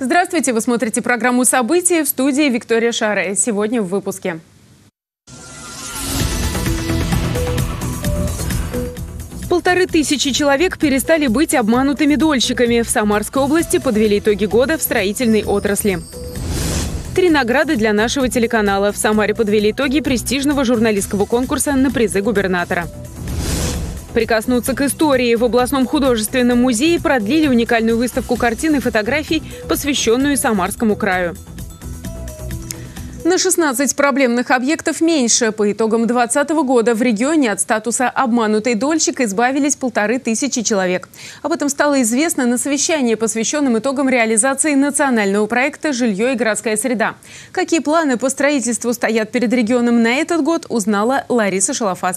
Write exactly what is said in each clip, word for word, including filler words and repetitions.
Здравствуйте! Вы смотрите программу «События», в студии Виктория Шаре. Сегодня в выпуске. Полторы тысячи человек перестали быть обманутыми дольщиками. В Самарской области подвели итоги года в строительной отрасли. Три награды для нашего телеканала. В Самаре подвели итоги престижного журналистского конкурса на призы губернатора. Прикоснуться к истории. В областном художественном музее продлили уникальную выставку картин и фотографий, посвященную Самарскому краю. На шестнадцать проблемных объектов меньше. По итогам две тысячи двадцатого года в регионе от статуса «обманутый дольщик» избавились полторы тысячи человек. Об этом стало известно на совещании, посвященном итогам реализации национального проекта «Жилье и городская среда». Какие планы по строительству стоят перед регионом на этот год, узнала Лариса Шалафаст.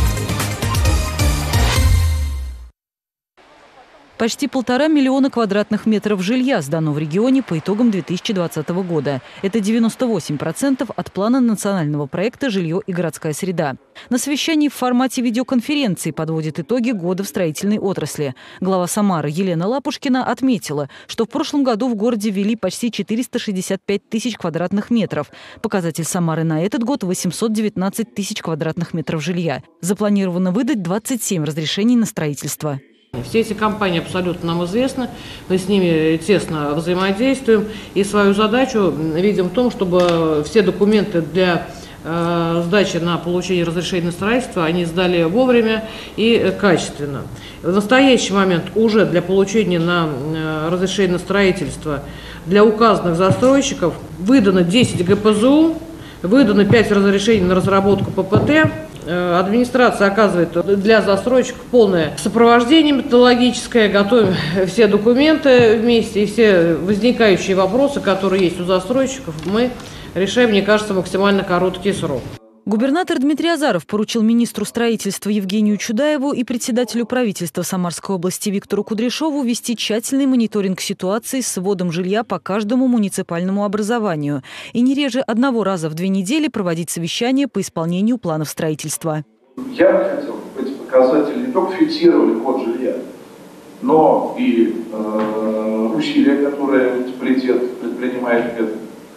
Почти полтора миллиона квадратных метров жилья сдано в регионе по итогам две тысячи двадцатого года. Это девяносто восемь процентов от плана национального проекта «Жилье и городская среда». На совещании в формате видеоконференции подводит итоги года в строительной отрасли. Глава Самары Елена Лапушкина отметила, что в прошлом году в городе ввели почти четыреста шестьдесят пять тысяч квадратных метров. Показатель Самары на этот год – восемьсот девятнадцать тысяч квадратных метров жилья. Запланировано выдать двадцать семь разрешений на строительство. Все эти компании абсолютно нам известны, мы с ними тесно взаимодействуем и свою задачу видим в том, чтобы все документы для э, сдачи на получение разрешения на строительство они сдали вовремя и качественно. В настоящий момент уже для получения на э, разрешение на строительство для указанных застройщиков выдано десять гэ пэ зэ у, выдано пять разрешений на разработку пэ пэ тэ. Администрация оказывает для застройщиков полное сопровождение методологическое, готовим все документы вместе и все возникающие вопросы, которые есть у застройщиков, мы решаем, мне кажется, максимально короткий срок. Губернатор Дмитрий Азаров поручил министру строительства Евгению Чудаеву и председателю правительства Самарской области Виктору Кудряшову вести тщательный мониторинг ситуации с вводом жилья по каждому муниципальному образованию и не реже одного раза в две недели проводить совещания по исполнению планов строительства. Я бы хотел, чтобы эти показатели не только фиксировали ход жилья, но и э, усилия, которые муниципалитет предпринимает к этому,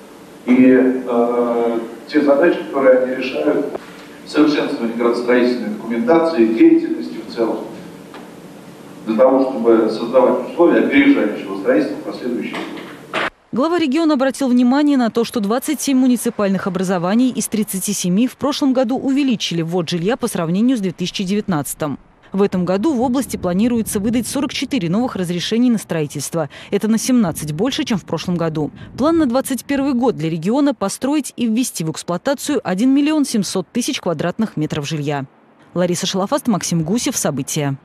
и э, те задачи, которые они решают, совершенствование градостроительной документации, деятельности в целом, для того, чтобы создавать условия опережающего строительства в последующие годы. Глава региона обратил внимание на то, что двадцать семь муниципальных образований из тридцати семи в прошлом году увеличили ввод жилья по сравнению с две тысячи девятнадцатым. В этом году в области планируется выдать сорок четыре новых разрешений на строительство. Это на семнадцать больше, чем в прошлом году. План на двадцать первый год для региона – построить и ввести в эксплуатацию один миллион семьсот тысяч квадратных метров жилья. Лариса Шалафаст, Максим Гусев. События.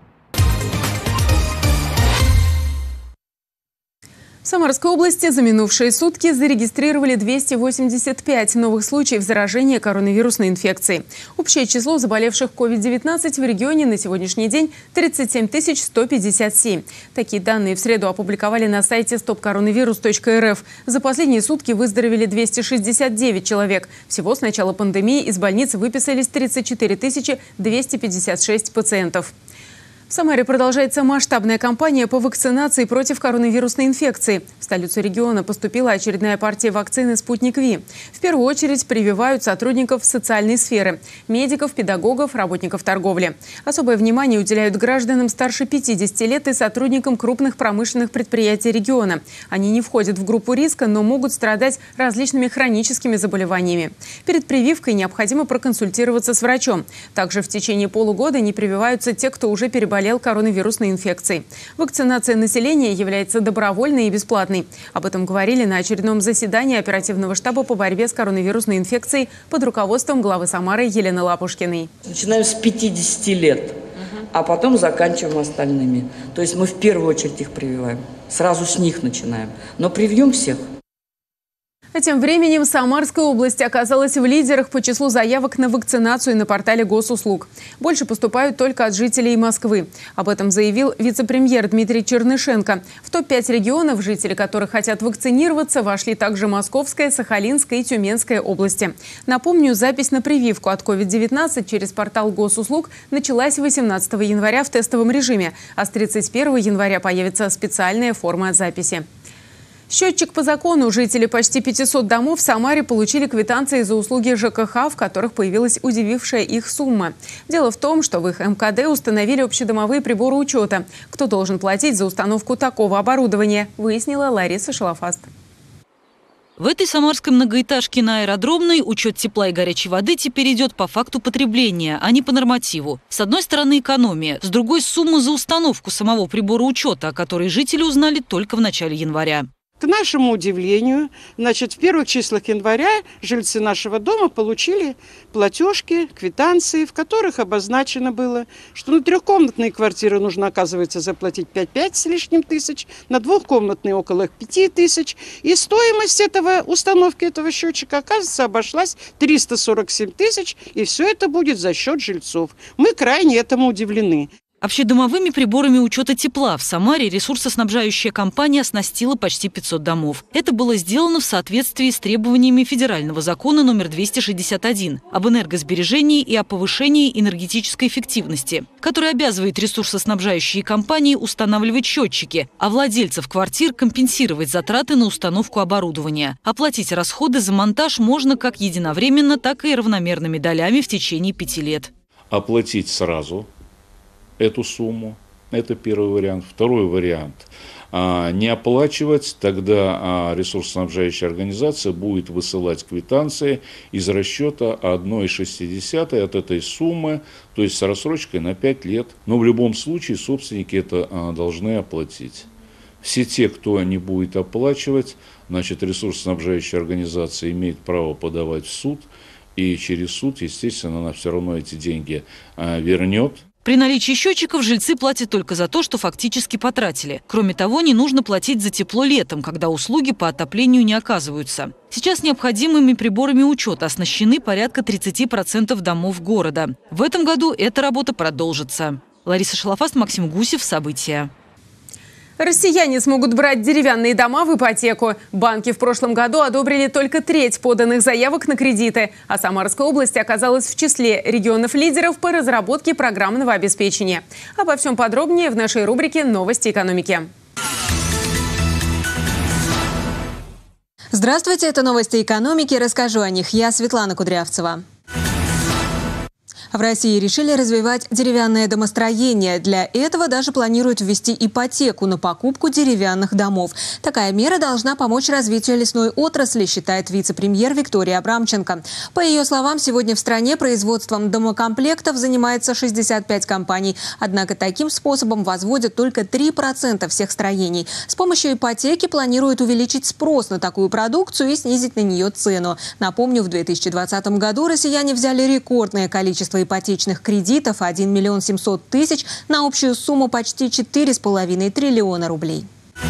В Самарской области за минувшие сутки зарегистрировали двести восемьдесят пять новых случаев заражения коронавирусной инфекцией. Общее число заболевших ковид девятнадцать в регионе на сегодняшний день – тридцать семь тысяч сто пятьдесят семь. Такие данные в среду опубликовали на сайте стоп коронавирус точка эр эф. За последние сутки выздоровели двести шестьдесят девять человек. Всего с начала пандемии из больницы выписались тридцать четыре тысячи двести пятьдесят шесть пациентов. В Самаре продолжается масштабная кампания по вакцинации против коронавирусной инфекции. В столицу региона поступила очередная партия вакцины «Спутник Ви». В первую очередь прививают сотрудников социальной сферы – медиков, педагогов, работников торговли. Особое внимание уделяют гражданам старше пятидесяти лет и сотрудникам крупных промышленных предприятий региона. Они не входят в группу риска, но могут страдать различными хроническими заболеваниями. Перед прививкой необходимо проконсультироваться с врачом. Также в течение полугода не прививаются те, кто уже переболел болел коронавирусной инфекцией. Вакцинация населения является добровольной и бесплатной. Об этом говорили на очередном заседании оперативного штаба по борьбе с коронавирусной инфекцией под руководством главы Самары Елены Лапушкиной. Начинаем с пятидесяти лет, а потом заканчиваем остальными. То есть мы в первую очередь их прививаем. Сразу с них начинаем. Но привьем всех. А тем временем Самарская область оказалась в лидерах по числу заявок на вакцинацию на портале госуслуг. Больше поступают только от жителей Москвы. Об этом заявил вице-премьер Дмитрий Чернышенко. В топ пять регионов, жители которых хотят вакцинироваться, вошли также Московская, Сахалинская и Тюменская области. Напомню, запись на прививку от ковид девятнадцать через портал госуслуг началась восемнадцатого января в тестовом режиме, а с тридцать первого января появится специальная форма записи. Счетчик по закону. Жители почти пятисот домов в Самаре получили квитанции за услуги ЖКХ, в которых появилась удивившая их сумма. Дело в том, что в их эм ка дэ установили общедомовые приборы учета. Кто должен платить за установку такого оборудования, выяснила Лариса Шалафаст. В этой самарской многоэтажке на Аэродромной учет тепла и горячей воды теперь идет по факту потребления, а не по нормативу. С одной стороны экономия, с другой сумма за установку самого прибора учета, о которой жители узнали только в начале января. К нашему удивлению, значит, в первых числах января жильцы нашего дома получили платежки, квитанции, в которых обозначено было, что на трехкомнатные квартиры нужно, оказывается, заплатить пять-пять с лишним тысяч, на двухкомнатные около пяти тысяч. И стоимость этого, установки этого счетчика, оказывается, обошлась триста сорок семь тысяч, и все это будет за счет жильцов. Мы крайне этому удивлены. Общедомовыми приборами учета тепла в Самаре ресурсоснабжающая компания оснастила почти пятьсот домов. Это было сделано в соответствии с требованиями федерального закона номер двести шестьдесят один об энергосбережении и о повышении энергетической эффективности, который обязывает ресурсоснабжающие компании устанавливать счетчики, а владельцев квартир компенсировать затраты на установку оборудования. Оплатить расходы за монтаж можно как единовременно, так и равномерными долями в течение пяти лет. Оплатить сразу эту сумму. Это первый вариант. Второй вариант. Не оплачивать, тогда ресурсоснабжающая организация будет высылать квитанции из расчета одна целая шесть десятых от этой суммы, то есть с рассрочкой на пять лет. Но в любом случае собственники это должны оплатить. Все те, кто не будет оплачивать, значит, ресурсоснабжающая организация имеет право подавать в суд, и через суд, естественно, она все равно эти деньги вернет. При наличии счетчиков жильцы платят только за то, что фактически потратили. Кроме того, не нужно платить за тепло летом, когда услуги по отоплению не оказываются. Сейчас необходимыми приборами учета оснащены порядка тридцати процентов домов города. В этом году эта работа продолжится. Лариса Шалафаст, Максим Гусев. События. Россияне смогут брать деревянные дома в ипотеку. Банки в прошлом году одобрили только треть поданных заявок на кредиты. А Самарская область оказалась в числе регионов-лидеров по разработке программного обеспечения. Обо всем подробнее в нашей рубрике «Новости экономики». Здравствуйте, это новости экономики. Расскажу о них. Я Светлана Кудрявцева. В России решили развивать деревянное домостроение. Для этого даже планируют ввести ипотеку на покупку деревянных домов. Такая мера должна помочь развитию лесной отрасли, считает вице-премьер Виктория Абрамченко. По ее словам, сегодня в стране производством домокомплектов занимается шестьдесят пять компаний. Однако таким способом возводят только три процента всех строений. С помощью ипотеки планируют увеличить спрос на такую продукцию и снизить на нее цену. Напомню, в две тысячи двадцатом году россияне взяли рекордное количество ипотечных кредитов – один миллион семьсот тысяч на общую сумму почти четыре с половиной триллиона рублей.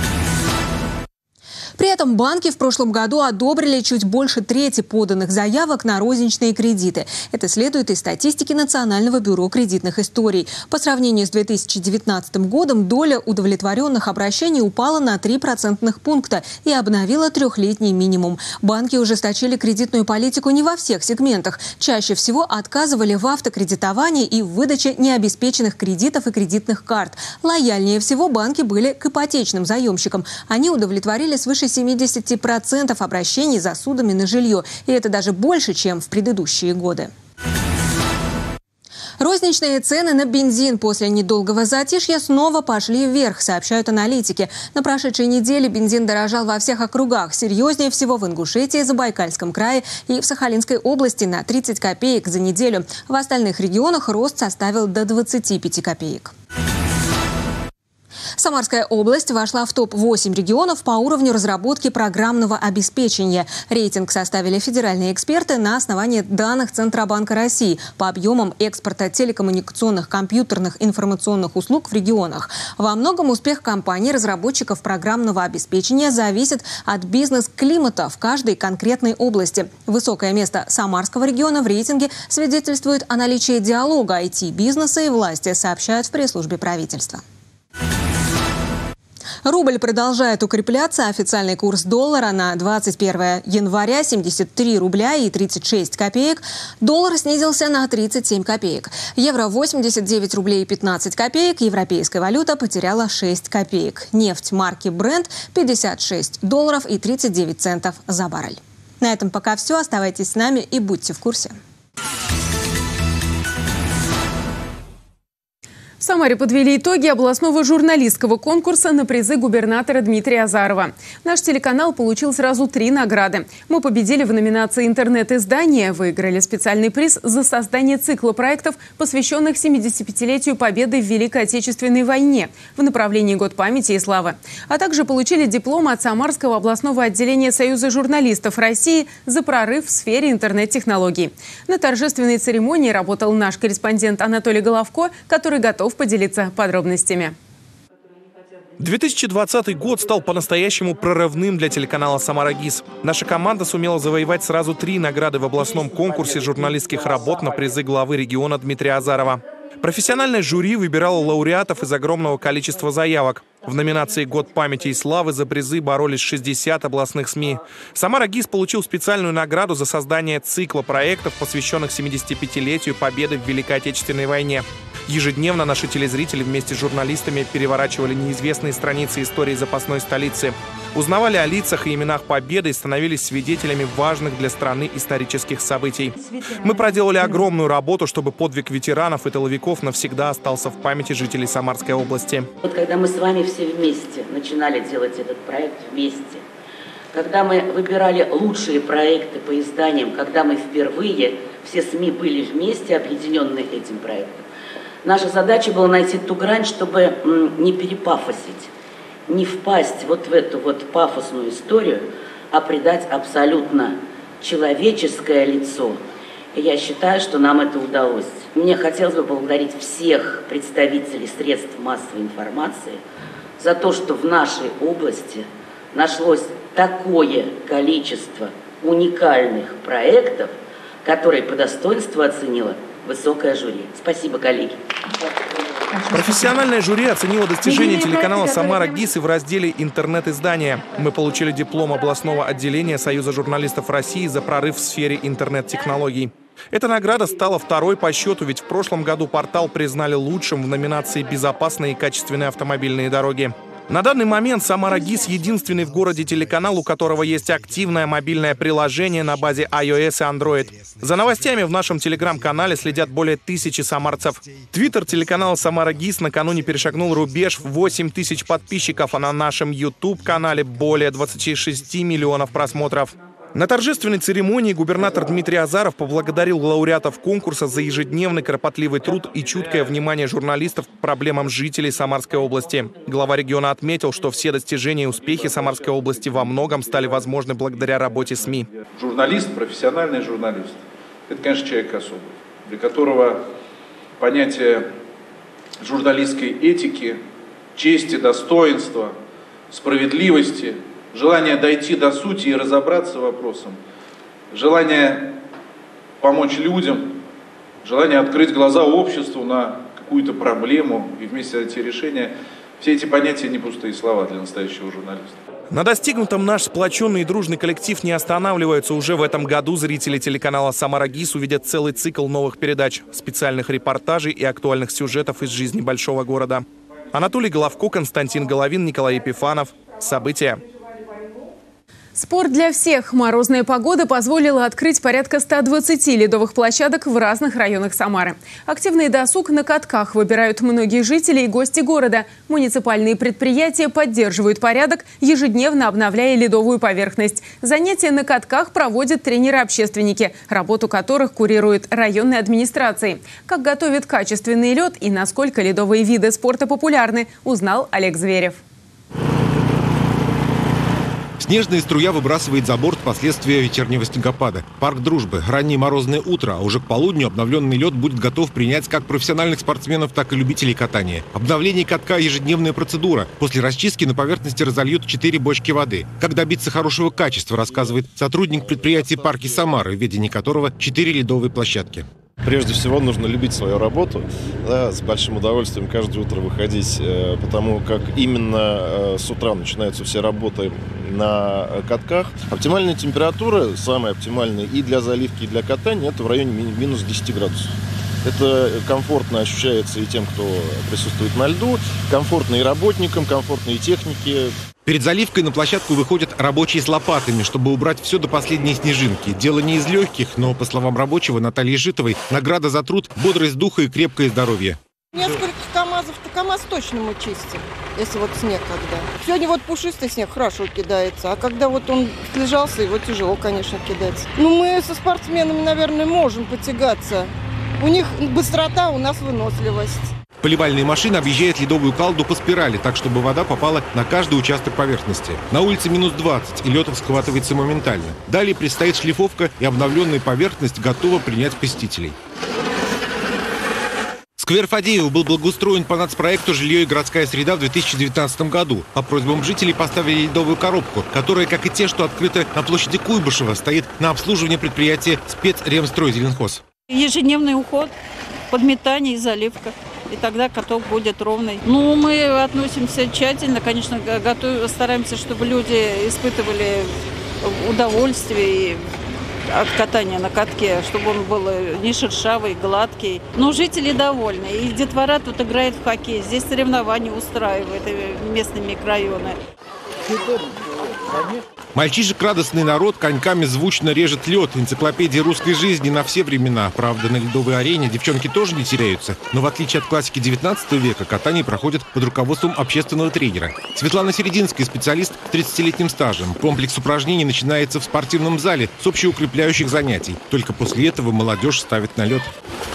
При этом банки в прошлом году одобрили чуть больше трети поданных заявок на розничные кредиты. Это следует из статистики Национального бюро кредитных историй. По сравнению с две тысячи девятнадцатым годом доля удовлетворенных обращений упала на три процентных пункта и обновила трехлетний минимум. Банки ужесточили кредитную политику не во всех сегментах. Чаще всего отказывали в автокредитовании и в выдаче необеспеченных кредитов и кредитных карт. Лояльнее всего банки были к ипотечным заемщикам. Они удовлетворили свыше семидесяти процентов обращений за судами на жилье. И это даже больше, чем в предыдущие годы. Розничные цены на бензин после недолгого затишья снова пошли вверх, сообщают аналитики. На прошедшей неделе бензин дорожал во всех округах. Серьезнее всего в Ингушетии, Забайкальском крае и в Сахалинской области на тридцать копеек за неделю. В остальных регионах рост составил до двадцати пяти копеек. Самарская область вошла в топ восемь регионов по уровню разработки программного обеспечения. Рейтинг составили федеральные эксперты на основании данных Центробанка России по объемам экспорта телекоммуникационных, компьютерных, информационных услуг в регионах. Во многом успех компаний-разработчиков программного обеспечения зависит от бизнес-климата в каждой конкретной области. Высокое место Самарского региона в рейтинге свидетельствует о наличии диалога ай ти-бизнеса и власти, сообщают в пресс-службе правительства. Рубль продолжает укрепляться. Официальный курс доллара на двадцать первое января семьдесят три рубля и тридцать шесть копеек. Доллар снизился на тридцать семь копеек. Евро восемьдесят девять рублей и пятнадцать копеек. Европейская валюта потеряла шесть копеек. Нефть марки Brent пятьдесят шесть долларов и тридцать девять центов за баррель. На этом пока все. Оставайтесь с нами и будьте в курсе. В Самаре подвели итоги областного журналистского конкурса на призы губернатора Дмитрия Азарова. Наш телеканал получил сразу три награды. Мы победили в номинации «Интернет-издание», выиграли специальный приз за создание цикла проектов, посвященных семидесятипятилетию Победы в Великой Отечественной войне в направлении «Год памяти и славы». А также получили диплом от Самарского областного отделения Союза журналистов России за прорыв в сфере интернет-технологий. На торжественной церемонии работал наш корреспондент Анатолий Головко, который готов поделиться подробностями. две тысячи двадцатый год стал по-настоящему прорывным для телеканала «Самара-ГИС». Наша команда сумела завоевать сразу три награды в областном конкурсе журналистских работ на призы главы региона Дмитрия Азарова. Профессиональное жюри выбирало лауреатов из огромного количества заявок. В номинации «Год памяти и славы» за призы боролись шестьдесят областных СМИ. «Самара-ГИС» получил специальную награду за создание цикла проектов, посвященных семидесятипятилетию Победы в Великой Отечественной войне. Ежедневно наши телезрители вместе с журналистами переворачивали неизвестные страницы истории запасной столицы. Узнавали о лицах и именах победы и становились свидетелями важных для страны исторических событий. Мы проделали огромную работу, чтобы подвиг ветеранов и тыловиков навсегда остался в памяти жителей Самарской области. Вот когда мы с вами все вместе начинали делать этот проект вместе, когда мы выбирали лучшие проекты по изданиям, когда мы впервые, все СМИ были вместе, объединенные этим проектом, наша задача была найти ту грань, чтобы не перепафосить, не впасть вот в эту вот пафосную историю, а придать абсолютно человеческое лицо. И я считаю, что нам это удалось. Мне хотелось бы поблагодарить всех представителей средств массовой информации за то, что в нашей области нашлось такое количество уникальных проектов, которые по достоинству оценило высокое жюри. Спасибо, коллеги. Профессиональное жюри оценило достижения телеканала «Самара-ГИС» и в разделе «Интернет-издания». Мы получили диплом областного отделения Союза журналистов России за прорыв в сфере интернет-технологий. Эта награда стала второй по счету, ведь в прошлом году портал признали лучшим в номинации «Безопасные и качественные автомобильные дороги». На данный момент «Самара-ГИС» — единственный в городе телеканал, у которого есть активное мобильное приложение на базе iOS и Android. За новостями в нашем телеграм-канале следят более тысячи самарцев. Твиттер телеканала «Самара-ГИС» накануне перешагнул рубеж в восемь тысяч подписчиков, а на нашем YouTube-канале более двадцати шести миллионов просмотров. На торжественной церемонии губернатор Дмитрий Азаров поблагодарил лауреатов конкурса за ежедневный кропотливый труд и чуткое внимание журналистов к проблемам жителей Самарской области. Глава региона отметил, что все достижения и успехи Самарской области во многом стали возможны благодаря работе СМИ. Журналист, профессиональный журналист, это, конечно, человек особый, для которого понятие журналистской этики, чести, достоинства, справедливости, желание дойти до сути и разобраться вопросом, желание помочь людям, желание открыть глаза обществу на какую-то проблему и вместе найти решение. Все эти понятия не пустые слова для настоящего журналиста. На достигнутом наш сплоченный и дружный коллектив не останавливается. Уже в этом году зрители телеканала «Самара-ГИС» увидят целый цикл новых передач, специальных репортажей и актуальных сюжетов из жизни большого города. Анатолий Головко, Константин Головин, Николай Епифанов. События. Спорт для всех. Морозная погода позволила открыть порядка ста двадцати ледовых площадок в разных районах Самары. Активный досуг на катках выбирают многие жители и гости города. Муниципальные предприятия поддерживают порядок, ежедневно обновляя ледовую поверхность. Занятия на катках проводят тренеры-общественники, работу которых курирует районной администрации. Как готовят качественный лед и насколько ледовые виды спорта популярны, узнал Олег Зверев. Снежная струя выбрасывает за борт последствия вечернего снегопада. Парк Дружбы. Раннее морозное утро, а уже к полудню обновленный лед будет готов принять как профессиональных спортсменов, так и любителей катания. Обновление катка – ежедневная процедура. После расчистки на поверхности разольют четыре бочки воды. Как добиться хорошего качества, рассказывает сотрудник предприятия «Парки Самары», в ведении которого четыре ледовые площадки. Прежде всего нужно любить свою работу, да, с большим удовольствием каждое утро выходить, потому как именно с утра начинаются все работы на катках. Оптимальная температура, самая оптимальная и для заливки, и для катания, это в районе минус десять градусов. Это комфортно ощущается и тем, кто присутствует на льду, комфортно и работникам, комфортно и технике. Перед заливкой на площадку выходят рабочие с лопатами, чтобы убрать все до последней снежинки. Дело не из легких, но, по словам рабочего Натальи Житовой, награда за труд, бодрость духа и крепкое здоровье. Несколько КАМАЗов-то КАМАЗ точно мы чистим, если вот снег когда. Сегодня вот пушистый снег хорошо кидается, а когда вот он слежался, его тяжело, конечно, кидать. Ну, мы со спортсменами, наверное, можем потягаться. У них быстрота, у нас выносливость. Поливальные машины объезжают ледовую калду по спирали, так, чтобы вода попала на каждый участок поверхности. На улице минус двадцать, и лед схватывается моментально. Далее предстоит шлифовка, и обновленная поверхность готова принять посетителей. Сквер Фадеева был благоустроен по нацпроекту «Жилье и городская среда» в две тысячи девятнадцатом году. По просьбам жителей поставили ледовую коробку, которая, как и те, что открыты на площади Куйбышева, стоит на обслуживании предприятия «Спецремстройзеленхоз». Ежедневный уход, подметание и заливка. И тогда каток будет ровный. Ну, мы относимся тщательно, конечно, готовим, стараемся, чтобы люди испытывали удовольствие от катания на катке, чтобы он был не шершавый, гладкий. Но жители довольны. И детвора тут играет в хоккей. Здесь соревнования устраивают местные микрорайоны. Мальчишек радостный народ коньками звучно режет лед. Энциклопедия русской жизни на все времена. Правда, на ледовой арене девчонки тоже не теряются. Но в отличие от классики девятнадцатого века, катание проходит под руководством общественного тренера. Светлана Серединская, специалист с тридцатилетним стажем. Комплекс упражнений начинается в спортивном зале с общеукрепляющих занятий. Только после этого молодежь ставит на лед.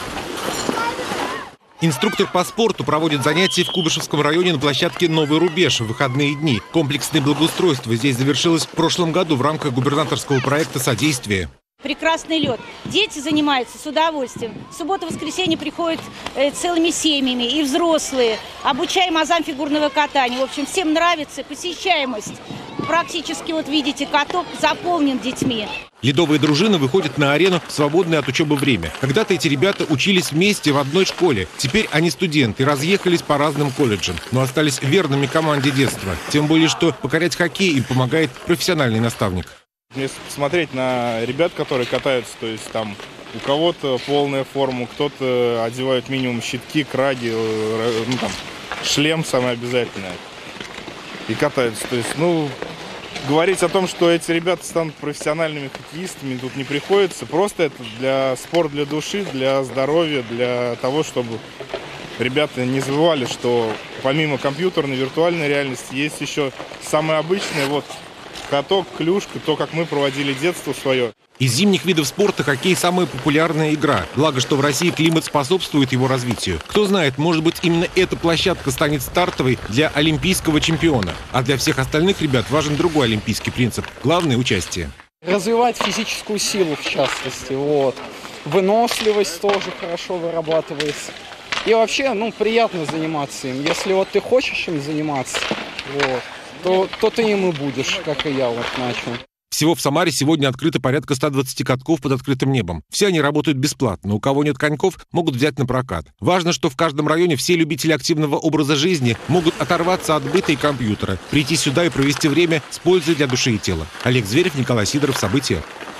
Инструктор по спорту проводит занятия в Куйбышевском районе на площадке «Новый рубеж» в выходные дни. Комплексное благоустройство здесь завершилось в прошлом году в рамках губернаторского проекта «Содействие». Прекрасный лед. Дети занимаются с удовольствием. В субботу-воскресенье приходят э, целыми семьями и взрослые. Обучаем азам фигурного катания. В общем, всем нравится посещаемость. Практически, вот видите, каток заполнен детьми. Ледовые дружины выходят на арену в свободное от учебы время. Когда-то эти ребята учились вместе в одной школе. Теперь они студенты, разъехались по разным колледжам, но остались верными команде детства. Тем более, что покорять хоккей им помогает профессиональный наставник. Если посмотреть на ребят, которые катаются, то есть там у кого-то полная форма, кто-то одевает минимум щитки, краги, ну, там, шлем самое обязательное и катаются. То есть, ну, говорить о том, что эти ребята станут профессиональными хоккеистами, тут не приходится. Просто это для спорт для души, для здоровья, для того, чтобы ребята не забывали, что помимо компьютерной, виртуальной реальности есть еще самое обычное, вот, каток, клюшка, то, как мы проводили детство свое. Из зимних видов спорта хоккей – самая популярная игра. Благо, что в России климат способствует его развитию. Кто знает, может быть, именно эта площадка станет стартовой для олимпийского чемпиона. А для всех остальных ребят важен другой олимпийский принцип – главное участие. Развивать физическую силу, в частности. Вот. Выносливость тоже хорошо вырабатывается. И вообще, ну, приятно заниматься им. Если вот ты хочешь им заниматься, вот, то, то ты им и будешь, как и я вот начал. Всего в Самаре сегодня открыто порядка ста двадцати катков под открытым небом. Все они работают бесплатно. У кого нет коньков, могут взять на прокат. Важно, что в каждом районе все любители активного образа жизни могут оторваться от быта и компьютера, прийти сюда и провести время с пользой для души и тела. Олег Зверев, Николай Сидоров. События.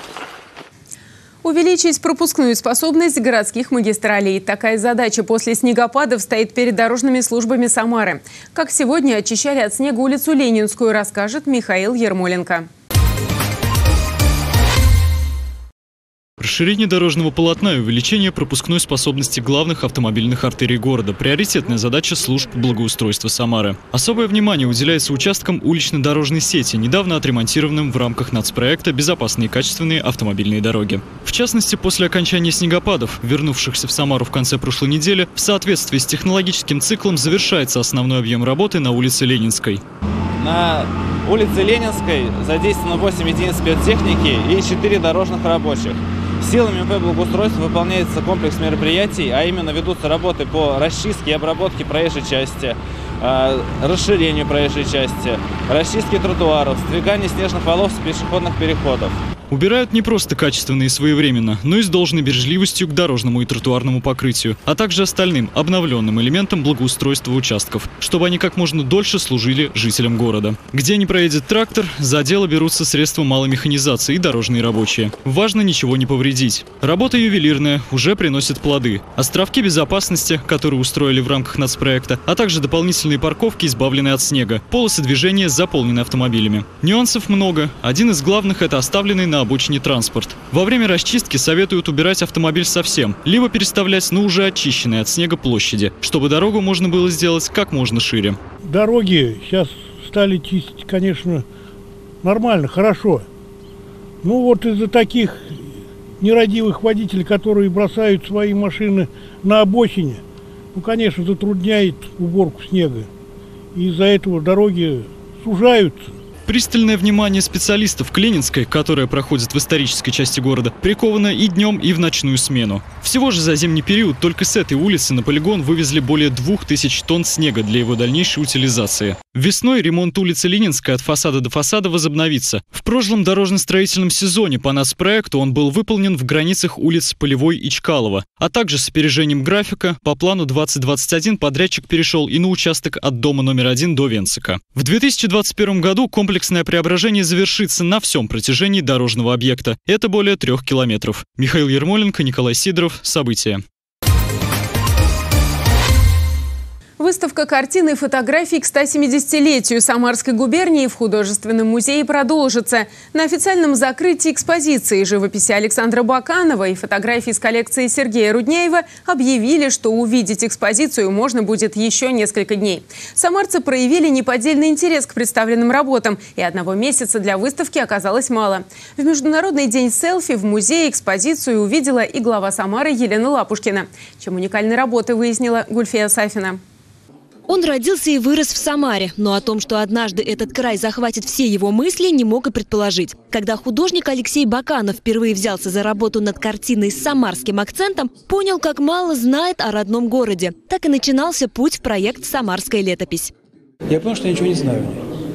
Увеличить пропускную способность городских магистралей. Такая задача после снегопадов стоит перед дорожными службами Самары. Как сегодня очищали от снега улицу Ленинскую, расскажет Михаил Ермоленко. Расширение дорожного полотна и увеличение пропускной способности главных автомобильных артерий города – приоритетная задача служб благоустройства Самары. Особое внимание уделяется участкам улично-дорожной сети, недавно отремонтированным в рамках нацпроекта «Безопасные и качественные автомобильные дороги». В частности, после окончания снегопадов, вернувшихся в Самару в конце прошлой недели, в соответствии с технологическим циклом завершается основной объем работы на улице Ленинской. На улице Ленинской задействовано восемь единиц спецтехники и четыре дорожных рабочих. Силами МП «Благоустройства» выполняется комплекс мероприятий, а именно ведутся работы по расчистке и обработке проезжей части, расширению проезжей части, расчистке тротуаров, сдвиганию снежных валов с пешеходных переходов. Убирают не просто качественно и своевременно, но и с должной бережливостью к дорожному и тротуарному покрытию, а также остальным обновленным элементам благоустройства участков, чтобы они как можно дольше служили жителям города. Где не проедет трактор, за дело берутся средства малой механизации и дорожные рабочие. Важно ничего не повредить. Работа ювелирная уже приносит плоды. Островки безопасности, которые устроили в рамках нацпроекта, а также дополнительные парковки, избавленные от снега, полосы движения заполнены автомобилями. Нюансов много. Один из главных – это оставленный на обочине транспорт. Во время расчистки советуют убирать автомобиль совсем, либо переставлять на уже очищенные от снега площади, чтобы дорогу можно было сделать как можно шире. Дороги сейчас стали чистить, конечно, нормально, хорошо. Ну вот из-за таких нерадивых водителей, которые бросают свои машины на обочине, ну, конечно, затрудняет уборку снега. И из-за этого дороги сужаются. Пристальное внимание специалистов к Ленинской, которая проходит в исторической части города, приковано и днем, и в ночную смену. Всего же за зимний период только с этой улицы на полигон вывезли более двух тысяч тонн снега для его дальнейшей утилизации. Весной ремонт улицы Ленинской от фасада до фасада возобновится. В прошлом дорожно-строительном сезоне по нацпроекту он был выполнен в границах улиц Полевой и Чкалова, а также с опережением графика по плану двадцать двадцать один подрядчик перешел и на участок от дома номер один до Венцика. В две тысячи двадцать первом году комплекс Комплексное преображение завершится на всем протяжении дорожного объекта. Это более трех километров. Михаил Ермоленко, Николай Сидоров. События. Выставка картин и фотографий к стосемидесятилетию Самарской губернии в художественном музее продолжится. На официальном закрытии экспозиции живописи Александра Баканова и фотографий из коллекции Сергея Рудняева объявили, что увидеть экспозицию можно будет еще несколько дней. Самарцы проявили неподдельный интерес к представленным работам, и одного месяца для выставки оказалось мало. В Международный день селфи в музее экспозицию увидела и глава Самары Елена Лапушкина. Чем уникальны работы, выяснила Гульфия Сафина. Он родился и вырос в Самаре, но о том, что однажды этот край захватит все его мысли, не мог и предположить. Когда художник Алексей Баканов впервые взялся за работу над картиной с самарским акцентом, понял, как мало знает о родном городе. Так и начинался путь в проект «Самарская летопись». Я понял, что я ничего не знаю.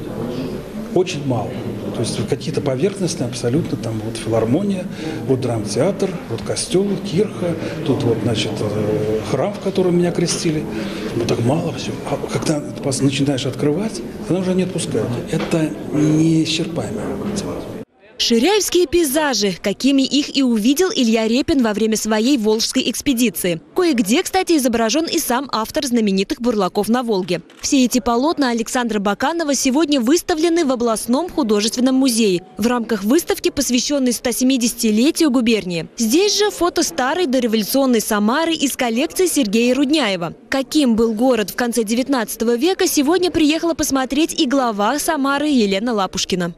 Очень мало. То есть какие-то поверхностные абсолютно, там вот филармония, вот драмтеатр, вот костел, кирха, тут вот, значит, храм, в котором меня крестили. Ну так мало все. А когда начинаешь открывать, тогда уже не отпускают. Это неисчерпаемая тема. Ширяевские пейзажи, какими их и увидел Илья Репин во время своей волжской экспедиции. Кое-где, кстати, изображен и сам автор знаменитых бурлаков на Волге. Все эти полотна Александра Баканова сегодня выставлены в областном художественном музее в рамках выставки, посвященной стосемидесятилетию губернии. Здесь же фото старой дореволюционной Самары из коллекции Сергея Рудняева. Каким был город в конце девятнадцатого века, сегодня приехала посмотреть и глава Самары Елена Лапушкина.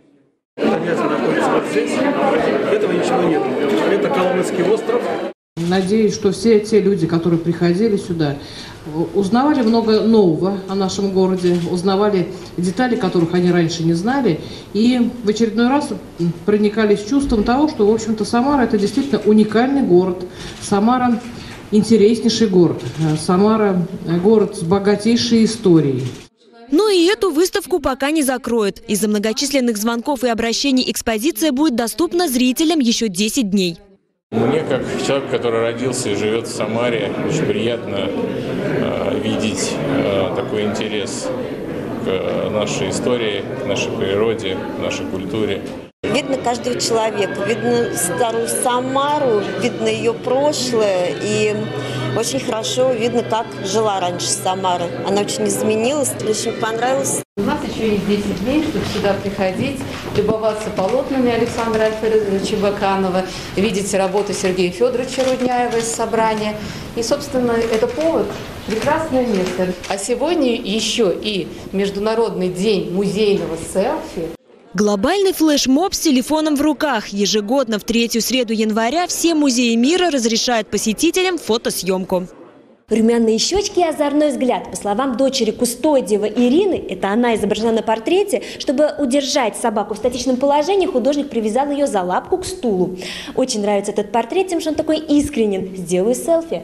Вот здесь, этого ничего нет. Это Коломенский остров. Надеюсь, что все те люди, которые приходили сюда, узнавали много нового о нашем городе, узнавали детали, которых они раньше не знали, и в очередной раз проникались чувством того, что, в общем-то, Самара – это действительно уникальный город. Самара – интереснейший город. Самара – город с богатейшей историей. Но и эту выставку пока не закроют. Из-за многочисленных звонков и обращений экспозиция будет доступна зрителям еще десять дней. Мне, как человек, который родился и живет в Самаре, очень приятно э, видеть э, такой интерес к нашей истории, к нашей природе, к нашей культуре. Видно каждого человека, видно старую Самару, видно ее прошлое, и очень хорошо видно, как жила раньше Самара. Она очень изменилась, очень понравилась. У нас еще есть десять дней, чтобы сюда приходить, любоваться полотнами Александра Альфредовича Баканова, видеть работы Сергея Федоровича Рудняева из собрания. И, собственно, это повод, прекрасное место. А сегодня еще и Международный день музейного селфи. Глобальный флешмоб с телефоном в руках. Ежегодно в третью среду января все музеи мира разрешают посетителям фотосъемку. Румяные щечки и озорной взгляд. По словам дочери Кустодиева Ирины, это она изображена на портрете, чтобы удержать собаку в статичном положении, художник привязал ее за лапку к стулу. Очень нравится этот портрет тем, что он такой искренен. Сделаю селфи.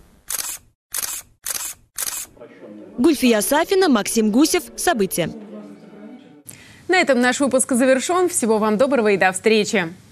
Гульфия Сафина, Максим Гусев. События. На этом наш выпуск завершен. Всего вам доброго и до встречи.